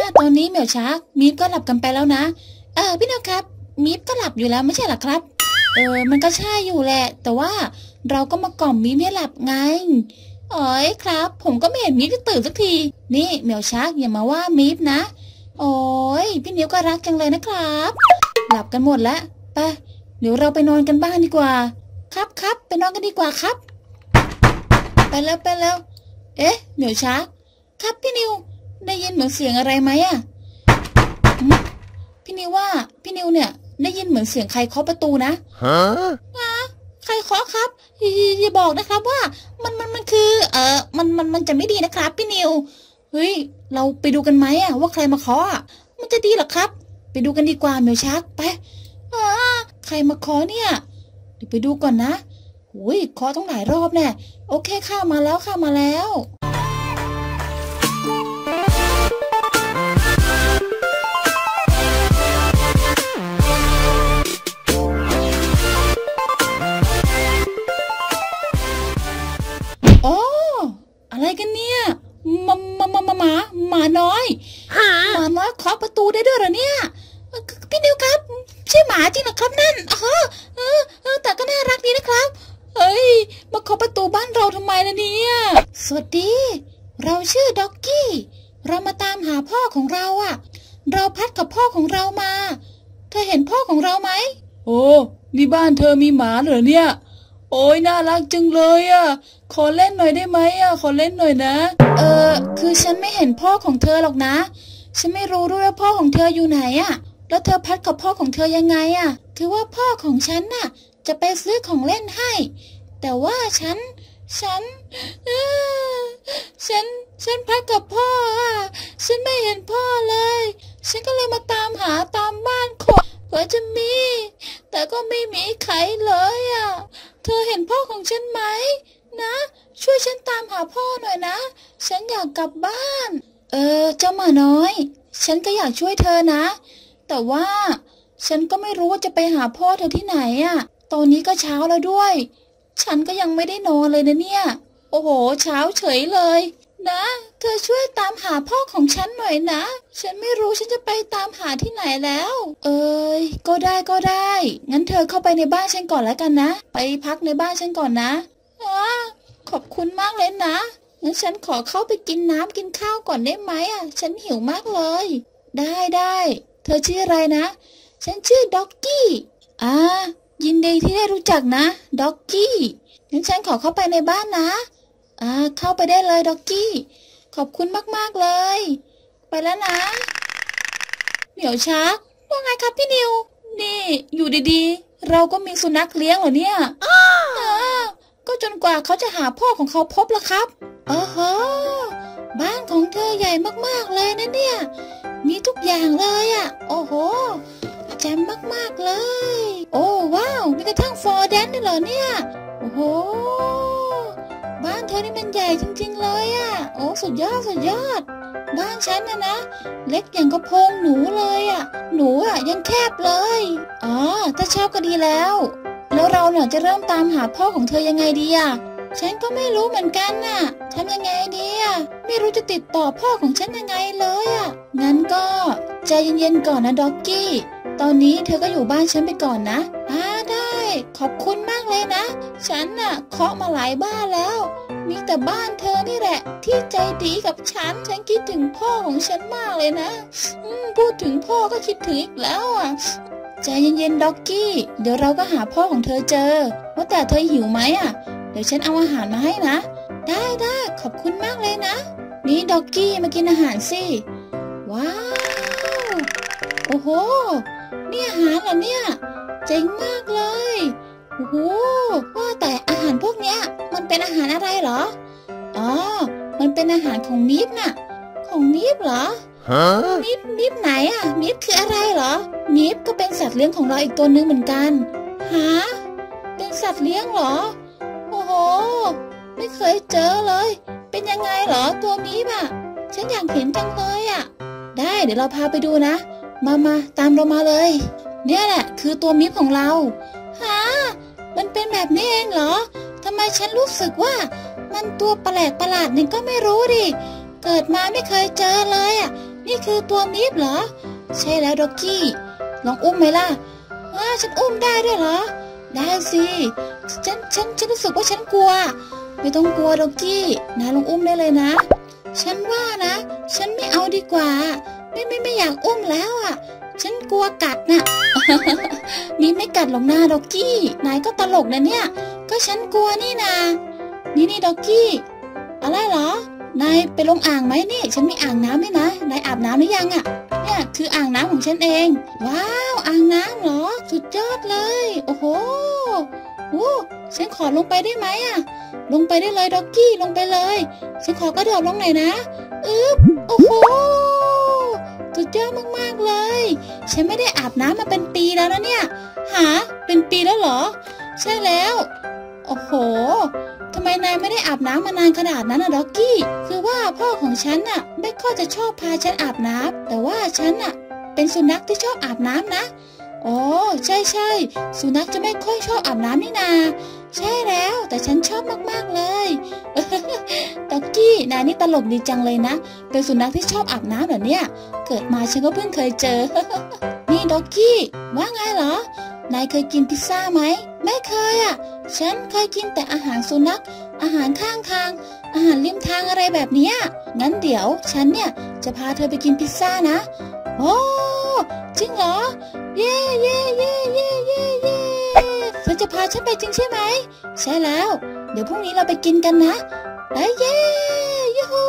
ตอนนี้เหมียวชักมีฟก็หลับกันไปแล้วนะพี่นกครับมีฟก็หลับอยู่แล้วไม่ใช่หรอครับมันก็ใช่อยู่แหละแต่ว่าเราก็มากล่อมมีฟให้หลับไงครับผมก็ไม่เห็นมีฟจะตื่นสักทีนี่เหมียวชักอย่ามาว่ามีฟนะโอ้ยพี่นิ้วก็รักจังเลยนะครับหลับกันหมดแล้วไปเดี๋ยวเราไปนอนกันบ้างดีกว่าครับไปนอนกันดีกว่าครับไปแล้วเหมียวชักครับพี่นิวได้ยินเหมือนเสียงอะไรไหมอะพี่นิวว่าพี่นิวเนี่ยได้ยินเหมือนเสียงใครเคาะประตูนะใครเคาะครับอย่าบอกนะครับว่ามันคือมันจะไม่ดีนะครับพี่นิวเฮ้ยเราไปดูกันไหมอะว่าใครมาเคาะอะมันจะดีหรอครับไปดูกันดีกว่าเหมียวชักไปใครมาเคาะเนี่ยเดี๋ยวไปดูก่อนนะอุ้ยเคาะต้องหลายรอบแน่โอเคข้ามาแล้วอะไรกันเนี่ยหมาน้อยเคาะประตูได้ด้วยเหรอเนี่ยพี่นิวครับใช่หมาจริงเหรอครับนั่นแต่ก็น่ารักดีนะครับมาเคาะประตูบ้านเราทำไมล่ะเนี่ยสวัสดีเราชื่อด็อกกี้เรามาตามหาพ่อของเราอะเราพัดกับพ่อของเรามาเธอเห็นพ่อของเราไหมโอ้นี่บ้านเธอมีหมาเหรอเนี่ยโอ้ยน่ารักจังเลยอ่ะขอเล่นหน่อยได้ไหมอ่ะขอเล่นหน่อยนะคือฉันไม่เห็นพ่อของเธอหรอกนะฉันไม่รู้ด้วยว่าพ่อของเธออยู่ไหนอ่ะแล้วเธอพัดกับพ่อของเธอยังไงอ่ะคือว่าพ่อของฉันน่ะจะไปซื้อของเล่นให้แต่ว่าฉันพัดกับพ่ออ่ะฉันไม่เห็นพ่อเลยฉันก็เลยมาตามหาตามบ้านคนเผื่อจะมีแต่ก็ไม่มีใครเลยอ่ะเธอเห็นพ่อของฉันไหมนะช่วยฉันตามหาพ่อหน่อยนะฉันอยากกลับบ้านเจ้าหมาน้อยฉันก็อยากช่วยเธอนะแต่ว่าฉันก็ไม่รู้ว่าจะไปหาพ่อเธอที่ไหนอ่ะตอนนี้ก็เช้าแล้วด้วยฉันก็ยังไม่ได้นอนเลยนะเนี่ยโอ้โหเช้าเฉยเลยนะเธอช่วยตามหาพ่อของฉันหน่อยนะฉันไม่รู้ฉันจะไปตามหาที่ไหนแล้วก็ได้งั้นเธอเข้าไปในบ้านฉันก่อนแล้วกันนะไปพักในบ้านฉันก่อนนะขอบคุณมากเลยนะงั้นฉันขอเข้าไปกินน้ำกินข้าวก่อนได้ไหมอ่ะฉันหิวมากเลยได้เธอชื่ออะไรนะฉันชื่อด็อกกี้ยินดีที่ได้รู้จักนะด็อกกี้งั้นฉันขอเข้าไปในบ้านนะเข้าไปได้เลยด็อกกี้ขอบคุณมากๆเลยไปแล้วนะเหมียวชักว่าไงครับพี่นิวนี่อยู่ดีๆเราก็มีสุนัขเลี้ยงเหรอเนี่ยก็จนกว่าเขาจะหาพ่อของเขาพบแล้วครับบ้านของเธอใหญ่มากๆเลยนะเนี่ยมีทุกอย่างเลยอ่ะโอ้โหแจ่มมากๆเลยโอ้ว้าวมีกระทั่งฟอร์แดนด้วยเหรอเนี่ยโอ้โหบ้านเธอนี่มันใหญ่จริงๆเลยอ่ะโอ้สุดยอดบ้านฉันนะเล็กอย่างกระโปรงหนูเลยอ่ะหนูอ่ะยังแคบเลยถ้าชอบก็ดีแล้วเราเนี่ยจะเริ่มตามหาพ่อของเธอยังไงดีอ่ะฉันก็ไม่รู้เหมือนกันน่ะทำยังไงดีอ่ะไม่รู้จะติดต่อพ่อของฉันยังไงเลยอ่ะงั้นก็ใจเย็นๆก่อนนะด็อกกี้ตอนนี้เธอก็อยู่บ้านฉันไปก่อนนะได้ขอบคุณมากเลยนะฉันน่ะเคาะมาหลายบ้านแล้วมีแต่บ้านเธอนี่แหละที่ใจดีกับฉันคิดถึงพ่อของฉันมากเลยนะพูดถึงพ่อก็คิดถึงอีกแล้วอ่ะใจเย็นๆด็อกกี้เดี๋ยวเราก็หาพ่อของเธอเจอว่าแต่เธอหิวไหมอ่ะเดี๋ยวฉันเอาอาหารมาให้นะได้ขอบคุณมากเลยนะนี่ด็อกกี้มากินอาหารสิว้าวโอ้โหนี่อาหารเหรอเนี่ยเจ๋งมากเลยโอ้โหว่าแต่อาหารพวกเนี้ยมันเป็นอาหารอะไรเหรอมันเป็นอาหารของมิฟน่ะของมิฟเหรอมิฟไหนอ่ะมิฟคืออะไรเหรอมิฟก็เป็นสัตว์เลี้ยงของเราอีกตัวนึงเหมือนกันเป็นสัตว์เลี้ยงเหรอโอ้โหไม่เคยเจอเลยเป็นยังไงเหรอตัวมิฟอ่ะฉันอยากเห็นจังเลยอ่ะได้เดี๋ยวเราพาไปดูนะมาตามเรามาเลยเนี่ยแหละคือตัวมิฟของเรามันเป็นแบบนี้เองเหรอทำไมฉันรู้สึกว่ามันตัวประหลาดนี่ก็ไม่รู้ดิเกิดมาไม่เคยเจอเลยอ่ะนี่คือตัวมิฟเหรอใช่แล้วด็อกกี้ลองอุ้มไหมล่ะฉันอุ้มได้ด้วยเหรอได้สิฉันรู้สึกว่าฉันกลัวไม่ต้องกลัวด็อกกี้นายลองอุ้มได้เลยนะฉันว่านะฉันไม่เอาดีกว่าไม่อยากอุ้มแล้วอ่ะฉันกลัวกัดน่ะ มีไม่กัดหรอกนะด็อกกี้นายก็ตลกนะเนี่ยก็ฉันกลัวนี่นานี่ด็อกกี้อะไรเหรอนายไปลงอ่างไหมนี่ฉันมีอ่างน้ำให้นะนายอาบน้ำหรือยังอ่ะเนี่ยคืออ่างน้ำของฉันเองว้าวอ่างน้ำเหรอสุดยอดเลยโอ้โหฉันขอลงไปได้ไหมอ่ะลงไปได้เลยด็อกกี้ลงไปเลยฉันขอกระโดดลงหน่อยนะโอ้โหสุดยอดมากๆเลยฉันไม่ได้อาบน้ำมาเป็นปีแล้วนะเนี่ยเป็นปีแล้วเหรอใช่แล้วโอ้โหทำไมนายไม่ได้อาบน้ำมานานขนาดนั้นนะด็อกกี้คือว่าพ่อของฉันน่ะไม่ค่อยจะชอบพาฉันอาบน้ำแต่ว่าฉันน่ะเป็นสุนัขที่ชอบอาบน้ำนะอ๋อใช่สุนัขจะไม่ค่อยชอบอาบน้ำนี่นาใช่แล้วแต่ฉันชอบมากๆเลยด็อกกี้นายนี่ตลกดีจังเลยนะเป็นสุนัขที่ชอบอาบน้ำเหรอเนี่ยเกิดมาฉันก็เพิ่งเคยเจอ นี่ด็อกกี้ว่าไงเหรอนายเคยกินพิซซ่าไหมไม่เคยอ่ะฉันเคยกินแต่อาหารสุนัขอาหารข้างทางอาหารริมทางอะไรแบบนี้งั้นเดี๋ยวฉันเนี่ยจะพาเธอไปกินพิซซ่านะโอ้จริงเหรอเย่เธอจะพาฉันไปจริงใช่ไหมใช่แล้วเดี๋ยวพรุ่งนี้เราไปกินกันนะเย่ยูฮู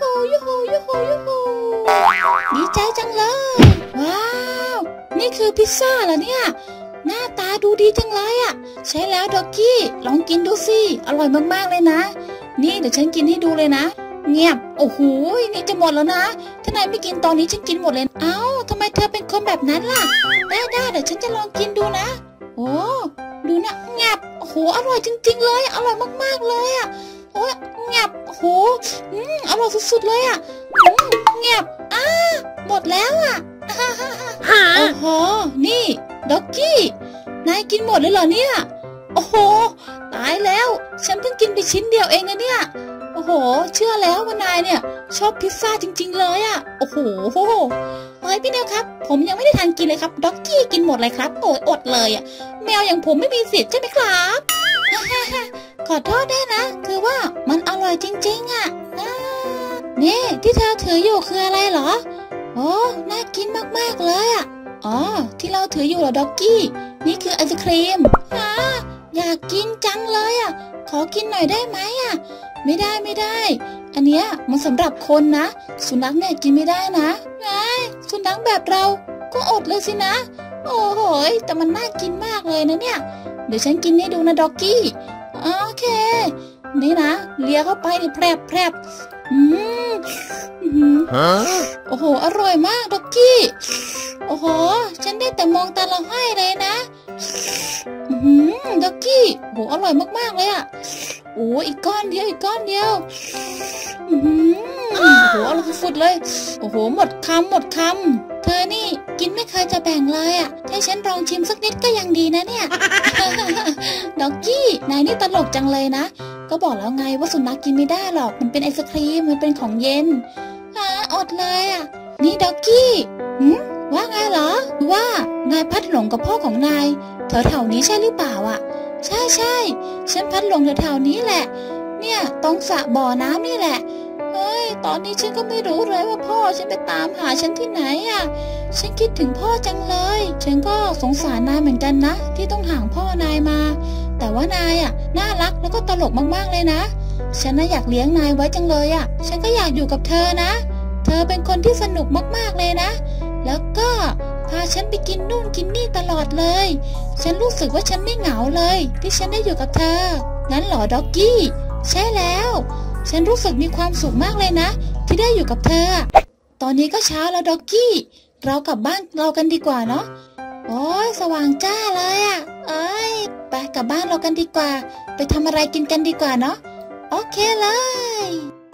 ดีใจจังเลยว้าวนี่คือพิซซ่าเหรอเนี่ยหน้าตาดูดีจังเลยอ่ะใช่แล้วด็อกกี้ลองกินดูสิอร่อยมากๆเลยนะนี่เดี๋ยวฉันกินให้ดูเลยนะเงียบโอ้โหนี่จะหมดแล้วนะถ้านายไม่กินตอนนี้ฉันกินหมดเลยเอ้าทำไมเธอเป็นคนแบบนั้นล่ะได้เดี๋ยวฉันจะลองกินดูนะโอ้ดูนะเงียบโอ้โหอร่อยจริงๆเลยอร่อยมากๆเลยอ่ะโอ้เงียบโอ้โหอร่อยสุดๆเลยอ่ะเงียบหมดแล้วอ่ะโอ้โหนี่ด็อกกี้นายกินหมดเลยเหรอเนี่ยโอ้โหตายแล้วฉันเพิ่งกินไปชิ้นเดียวเองนะเนี่ยโอ้โหเชื่อแล้วว่านายเนี่ยชอบพิซซ่าจริงๆเลยอ่ะโอ้โหเฮ้ยพี่เนวครับผมยังไม่ได้ทานกินเลยครับด็อกกี้กินหมดเลยครับโอ้ยอดเลยอ่ะแมวอย่างผมไม่มีสิทธิ์ใช่ไหมครับ ขอโทษได้นะคือว่ามันอร่อยจริงๆอ่ะนี่ที่เธอถืออยู่คืออะไรเหรอโอ้น่ากินมากๆเลยอ่ะอ๋อที่เราถืออยู่เหรอด็อกกี้นี่คือไอศครีมอยากกินจังเลยอ่ะขอกินหน่อยได้ไหมอ่ะไม่ได้อันเนี้ยมันสำหรับคนนะสุนัขเนี่ยกินไม่ได้นะสุนัขแบบเราก็อดเลยสินะโอ้โหแต่มันน่ากินมากเลยนะเนี่ยเดี๋ยวฉันกินให้ดูนะด็อกกี้โอเคนี่นะเลียเข้าไปนี่แพรบโอ้โหอร่อยมากด็อกกี้โอ้โหฉันได้แต่มองตาละห้อยเลยนะด็อกกี้โอ้โหอร่อยมากๆเลยอ่ะโอ้อีกก้อนเดียวโอ้โหอร่อยสุดเลยโอ้โหหมดคำเธอนี่กินไม่เคยจะแบ่งเลยอ่ะให้ฉันลองชิมสักนิดก็ยังดีนะเนี่ย ด็อกกี้นายนี่ตลกจังเลยนะก็บอกแล้วไงว่าสุนัขกินไม่ได้หรอกมันเป็นไอศครีมมันเป็นของเย็นอดเลยอ่ะนี่ด็อกกี้ว่าไงเหรอว่านายพัดหลงกับพ่อของนายแถวนี้ใช่หรือเปล่าอ่ะใช่ฉันพัดหลงแถวนี้แหละเนี่ยตรงสระบ่อน้ำนี่แหละเฮ้ยตอนนี้ฉันก็ไม่รู้เลยว่าพ่อฉันไปตามหาฉันที่ไหนอ่ะฉันคิดถึงพ่อจังเลยฉันก็สงสารนายเหมือนกันนะที่ต้องห่างพ่อนายมาแต่ว่านายอ่ะน่ารักแล้วก็ตลกมากๆเลยนะฉันน่ะอยากเลี้ยงนายไว้จังเลยอ่ะฉันก็อยากอยู่กับเธอนะเธอเป็นคนที่สนุกมากๆเลยนะแล้วก็พาฉันไปกินนู่นกินนี่ตลอดเลยฉันรู้สึกว่าฉันไม่เหงาเลยที่ฉันได้อยู่กับเธองั้นเหรอด็อกกี้ใช่แล้วฉันรู้สึกมีความสุขมากเลยนะที่ได้อยู่กับเธอตอนนี้ก็เช้าแล้วด็อกกี้เรากลับบ้านเรากันดีกว่าเนาะโอ้ยสว่างจ้าเลยอ่ะไปกลับบ้านเรากันดีกว่าไปทำอะไรกินกันดีกว่าเนาะโอเคเลย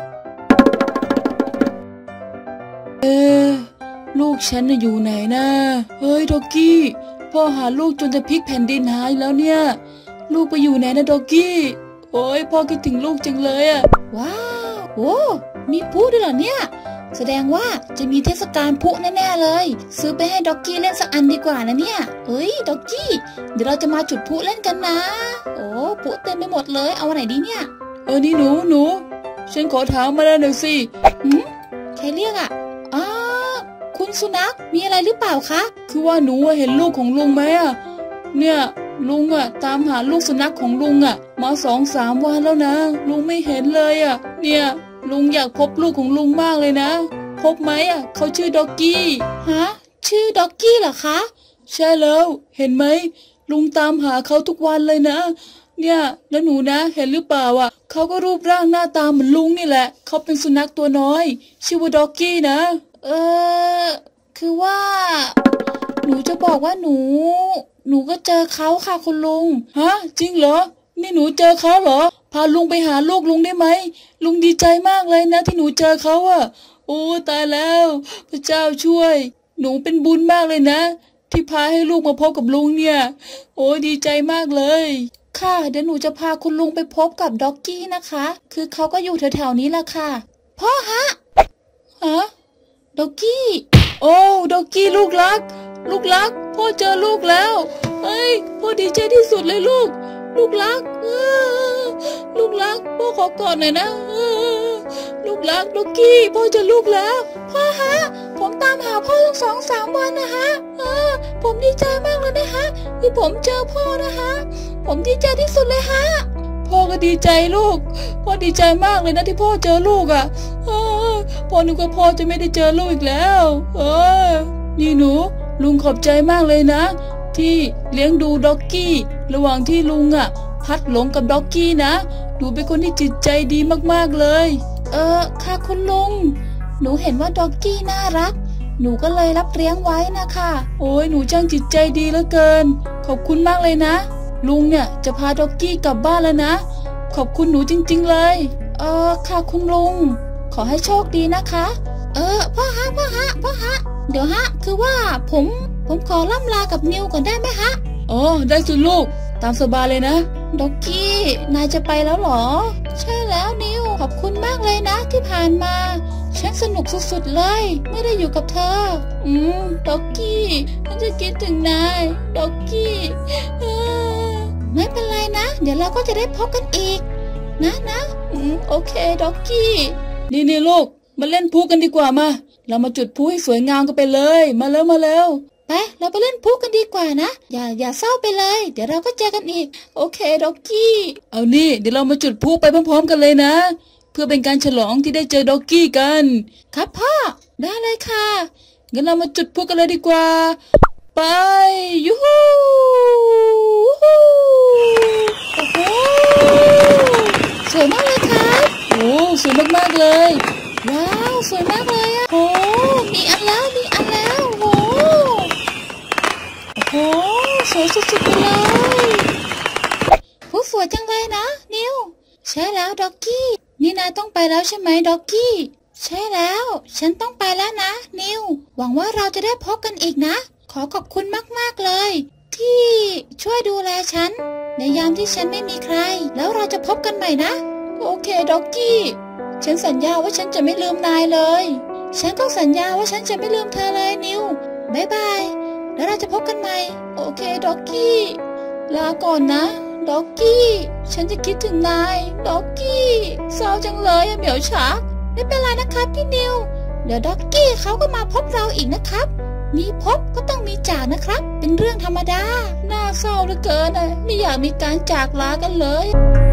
ลูกฉันอยู่ไหนนะเฮ้ยด็อกกี้พ่อหาลูกจนจะพลิกแผ่นดินหายแล้วเนี่ยลูกไปอยู่ไหนนะด็อกกี้โอ้ยพ่อคิดถึงลูกจังเลยอ่ะว้าวโอ้มีพูดด้วยเหรอเนี่ยแสดงว่าจะมีเทศกาลพลุแน่ๆเลยซื้อไปให้ด็อกกี้เล่นสักอันดีกว่านะเนี่ยเฮ้ยด็อกกี้เดี๋ยวเราจะมาจุดพลุเล่นกันนะโอ้พลุเต็มไปหมดเลยเอาอันไหนดีเนี่ยนี่หนูฉันขอถามมาแล้วหน่อยสิใครเรียกอ่ะอ๋อคุณสุนัขมีอะไรหรือเปล่าคะคือว่าหนูเห็นลูกของลุงไหมอะเนี่ยลุงอะตามหาลูกสุนัขของลุงอะมา2-3 วันแล้วนะลุงไม่เห็นเลยอะเนี่ยลุงอยากพบลูกของลุงมากเลยนะพบไหมอะเขาชื่อด็อกกี้ฮะชื่อด็อกกี้เหรอคะใช่แล้วเห็นไหมลุงตามหาเขาทุกวันเลยนะเนี่ยแล้วหนูนะเห็นหรือเปล่าอ่ะเขาก็รูปร่างหน้าตาเหมือนลุงนี่แหละเขาเป็นสุนัขตัวน้อยชื่อว่าด็อกกี้นะคือว่าหนูจะบอกว่าหนูก็เจอเขาค่ะคุณลุงฮะจริงเหรอนี่หนูเจอเขาเหรอพาลุงไปหาลูกลุงได้ไหมลุงดีใจมากเลยนะที่หนูเจอเขาอ่ะโอ้ตายแล้วพระเจ้าช่วยหนูเป็นบุญมากเลยนะที่พาให้ลูกมาพบกับลุงเนี่ยโอ้ดีใจมากเลยค่ะเดี๋ยวหนูจะพาคุณลุงไปพบกับด็อกกี้นะคะคือเขาก็อยู่แถวๆนี้แหละค่ะพ่อฮะด็อกกี้โอ้ด็อกกี้ลูกรักพ่อเจอลูกแล้วเฮ้ยพ่อดีใจที่สุดเลยลูกรักพ่อขอกอดหน่อยนะลูกรักด็อกกี้พ่อเจอลูกแล้วพ่อฮะผมตามหาพ่อตั้ง2-3 วันนะฮะผมดีใจมากเลยนะฮะที่ผมเจอพ่อนะฮะผมดีใจที่สุดเลยฮะพ่อก็ดีใจลูกพ่อดีใจมากเลยนะที่พ่อเจอลูกอ่ะพ่อนึกว่าพ่อจะไม่ได้เจอลูกอีกแล้วนี่หนูลุงขอบใจมากเลยนะที่เลี้ยงดูด็อกกี้ระหว่างที่ลุงอ่ะพัดหลงกับด็อกกี้นะหนูเป็นคนที่จิตใจดีมากๆเลยค่ะคุณลุงหนูเห็นว่าด็อกกี้น่ารักหนูก็เลยรับเลี้ยงไว้นะคะโอ้ยหนูช่างจิตใจดีเหลือเกินขอบคุณมากเลยนะลุงเนี่ยจะพาด็อกกี้กลับบ้านแล้วนะขอบคุณหนูจริงๆเลยค่ะคุณลุงขอให้โชคดีนะคะพ่อฮะเดี๋ยวฮะคือว่าผมขอล่ำลากับนิวก่อนได้ไหมฮะได้สิลูกตามสบายเลยนะด็อกกี้นายจะไปแล้วเหรอใช่แล้วนิวขอบคุณมากเลยนะที่ผ่านมาฉันสนุกสุดๆเลยไม่ได้อยู่กับเธอด็อกกี้ฉันจะคิดถึงนายด็อกกี้ไม่เป็นไรนะเดี๋ยวเราก็จะได้พบกันอีกนะโอเคด็อกกี้นี่ลูกมาเล่นพลุกันดีกว่ามาเรามาจุดพลุให้สวยงามกันไปเลยมาเร็วไปเราไปเล่นพลุกันดีกว่านะอย่าเศร้าไปเลยเดี๋ยวเราก็เจอกันอีกโอเคด็อกกี้เอานี่เดี๋ยวเรามาจุดพลุไปพร้อมๆกันเลยนะเพื่อเป็นการฉลองที่ได้เจอด็อกกี้กันครับพ่อได้เลยค่ะงั้นเรามาจุดพลุกันเลยดีกว่าไปยูฮูโอ้โหสวยมากเลยครับโอ้สวยมากๆเลยว้าวสวยมากเลยอ่ะโอ้มีอันแล้วโอ้สวยสุดๆไปเลยผู้สวยจังเลยนะนิวใช่แล้วด็อกกี้นี่นายต้องไปแล้วใช่ไหมด็อกกี้ใช่แล้วฉันต้องไปแล้วนะนิวหวังว่าเราจะได้พบกันอีกนะขอขอบคุณมากๆเลยที่ช่วยดูแลฉันในยามที่ฉันไม่มีใครแล้วเราจะพบกันใหม่นะโอเคด็อกกี้ฉันสัญญาว่าฉันจะไม่ลืมนายเลยฉันก็สัญญาว่าฉันจะไม่ลืมเธอเลยนิวบ๊ายบายแล้วเราจะพบกันใหม่โอเคด็อกกี้ลาก่อนนะด็อกกี้ฉันจะคิดถึงนายด็อกกี้เศร้าจังเลยเหมียวชักไม่เป็นไรนะครับพี่นิวเดี๋ยวด็อกกี้เขาก็มาพบเราอีกนะครับมีพบก็ต้องมีจากนะครับเป็นเรื่องธรรมดาน่าเศร้าเหลือเกินนะไม่อยากมีการจากลากันเลย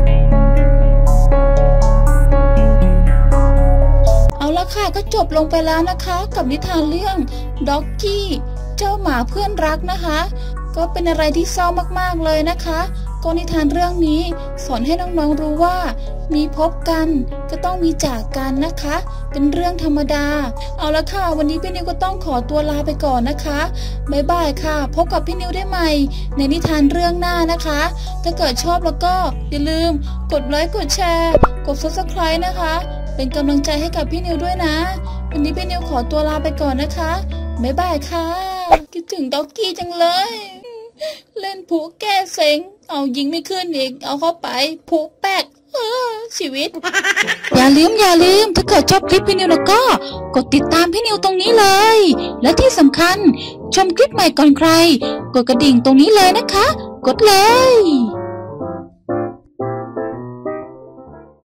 เอาละค่ะก็จบลงไปแล้วนะคะกับนิทานเรื่องด็อกกี้เจ้าหมาเพื่อนรักนะคะก็เป็นอะไรที่เศร้ามากๆเลยนะคะก็นิทานเรื่องนี้สอนให้น้องๆรู้ว่ามีพบกันก็ต้องมีจากกันนะคะเป็นเรื่องธรรมดาเอาละค่ะวันนี้พี่นิวก็ต้องขอตัวลาไปก่อนนะคะบ๊ายบายค่ะพบกับพี่นิวได้ใหม่ในนิทานเรื่องหน้านะคะถ้าเกิดชอบแล้วก็อย่าลืมกดไลค์กดแชร์กด Subscribe นะคะเป็นกำลังใจให้กับพี่นิวด้วยนะวันนี้พี่นิวขอตัวลาไปก่อนนะคะบ๊ายบายค่ะคิดถึงด็อกกี้จังเลยเล่นผูแก้เซ็งเอายิงไม่ขึ้นอีกเอาเข้าไปผูแป๊กชีวิตอย่าลืมถ้าเกิดชอบคลิปพี่นิวแล้วก็กดติดตามพี่นิวตรงนี้เลยและที่สำคัญชมคลิปใหม่ก่อนใครกดกระดิ่งตรงนี้เลยนะคะกดเลย